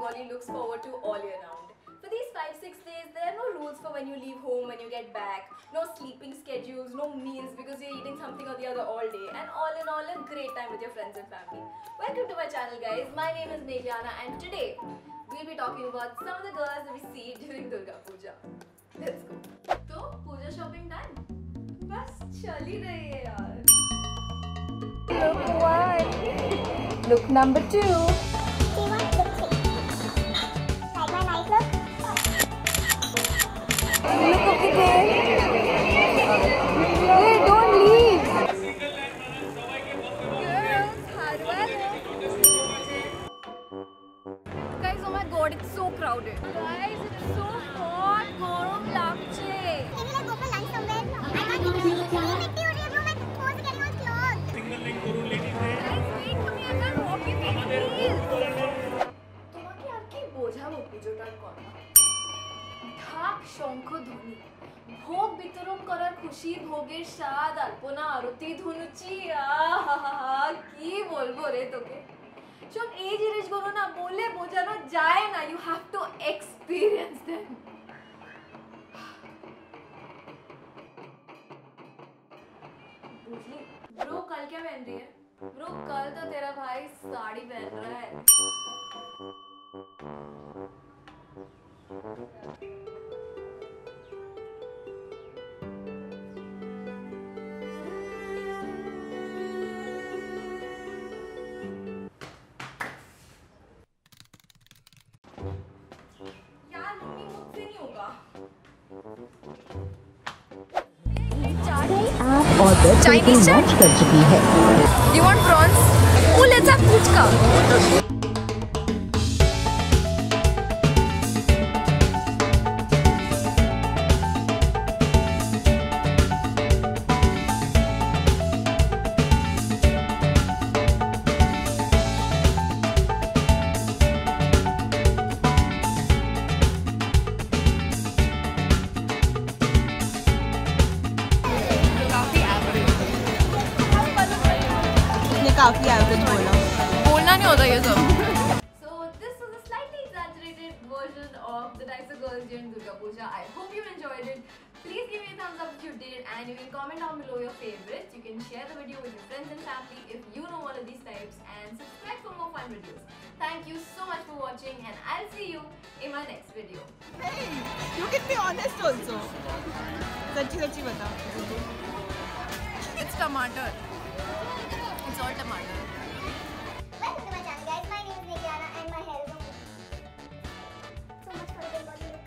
Bengali looks forward to all year round. For these 5-6 days, there are no rules for when you leave home, when you get back, no sleeping schedules, no meals because you're eating something or the other all day, and all in all, a great time with your friends and family. Welcome to my channel, guys. My name is Meghlayana, and today we'll be talking about some of the girls that we see during Durga Puja. Let's go. So, puja shopping time? बस चल ही रही है यार. Look one. Look number 2. Do you want Dixit? Like my nice look? Look at the day. Hey, don't leave. Girls, Hanu. Guys, oh my god, it's so crowded. Guys, it's so hot. Gorom lagche. Maybe let's go for lunch somewhere. I can't eat it. It's bro, my phones are getting all clogged. Guys, wait for me. I can't walk in this, please. তোমাকে আর কি বোঝাবো পুজোটার কথা? ঢাক শঙ্খ ধ্বনি, ভোগ বিতরণ করার খুশি, ভোগের স্বাদ, আলপনা, আরতি, ধুনুচি, আহা কি বলবো রে তোকে। সব এই জিনিসগুলো না বলে বোঝানো যায় না, you have to experience them. बुझली? ब्रो कल क्या पहन रही है? ब्रो कल तो तेरा भाई साड़ी पहन रहा है. यार मम्मी मुझसे नहीं होगा. आप ऑर्डर Chinese लॉन्च कर चुकी है। You want prawns? Oh, let's have puchka. काफी एवरेज बोलना नहीं होता ये सब. So this was a slightly exaggerated version of the Dixit girls during Durga Puja. I hope you enjoyed it. Please give me a thumbs up if you did, and you can comment down below your favorites. You can share the video with your friends and family if you know one of these types, and subscribe for more fun videos. Thank you so much for watching, and I'll see you in my next video. Hey, you can be honest also. सच्ची बता. It's tomato. It's all tomato. Welcome to my channel, guys. My name is Meghlayana and my hair is so much for a Bengali look.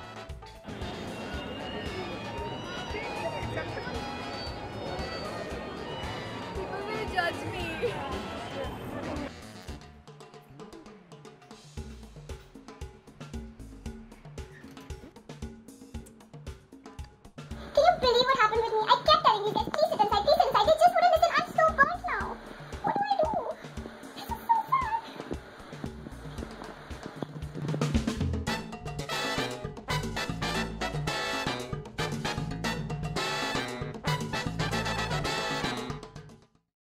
People will judge me. Can you believe what happened with me? I kept telling you guys, please sit